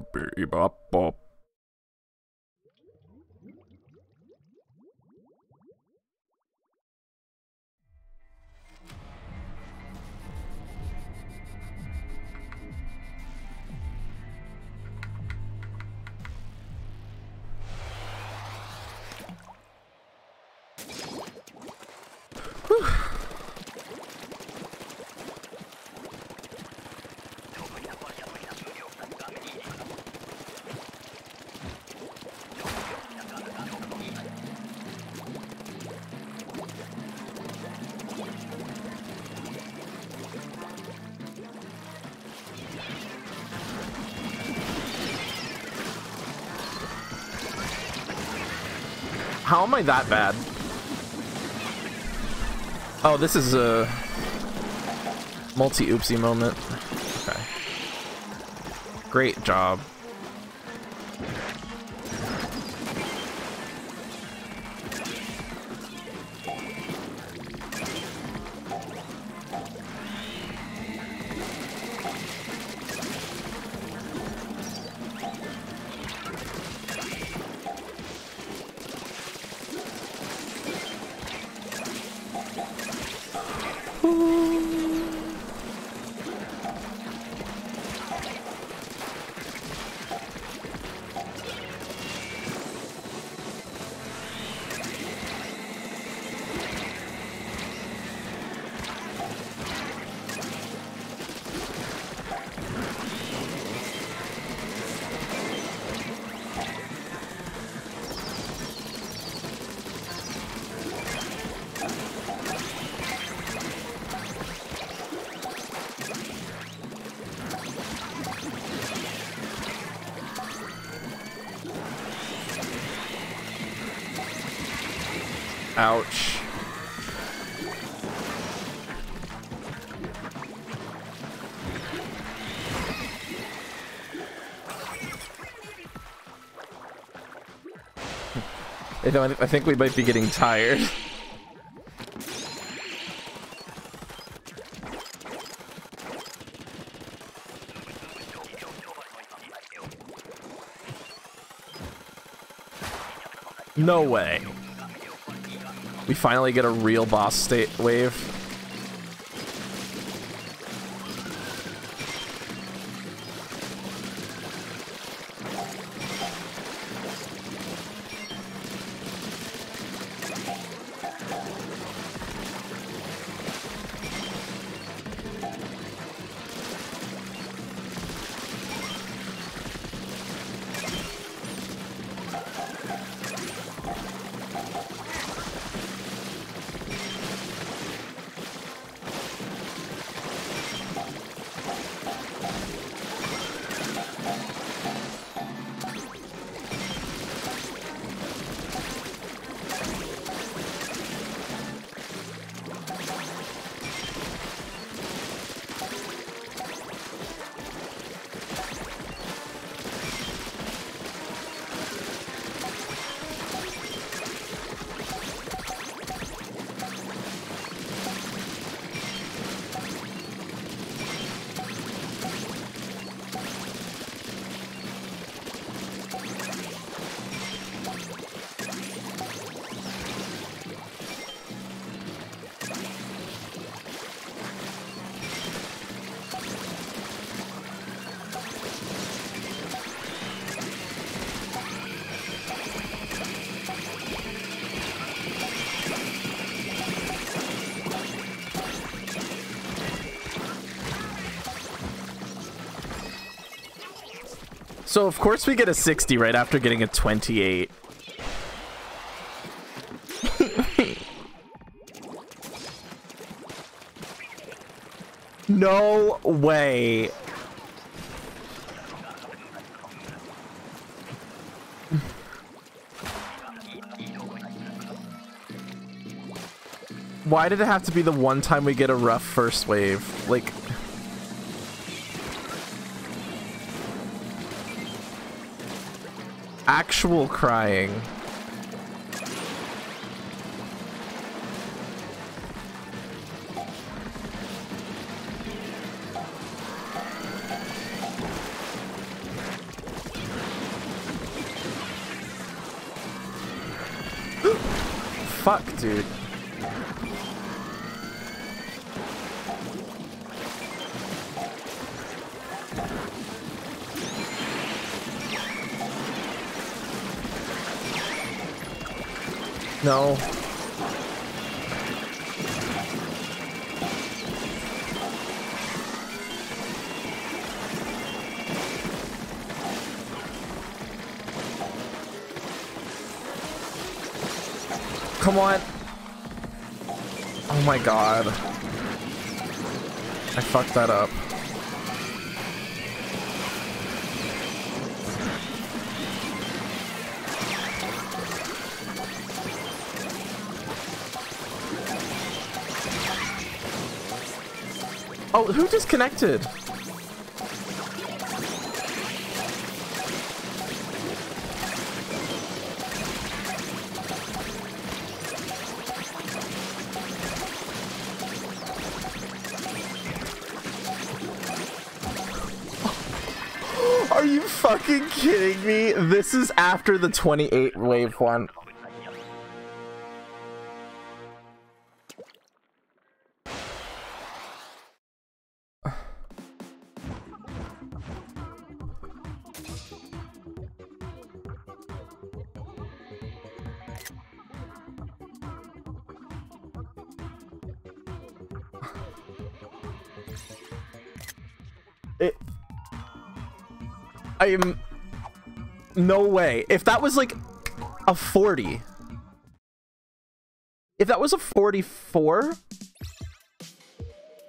How am I that bad? Oh, this is a multi-oopsie moment. Okay. Great job. Ouch. I think we might be getting tired. No way. We finally get a real boss state wave. So of course we get a 60 right after getting a 28. No way. Why did it have to be the one time we get a rough first wave? Like... actual crying. fuck, dude? No. Come on. Oh my god. I fucked that up. Oh, who disconnected? Are you fucking kidding me? This is after the 28 wave one. No way. If that was like a 40. If that was a 44,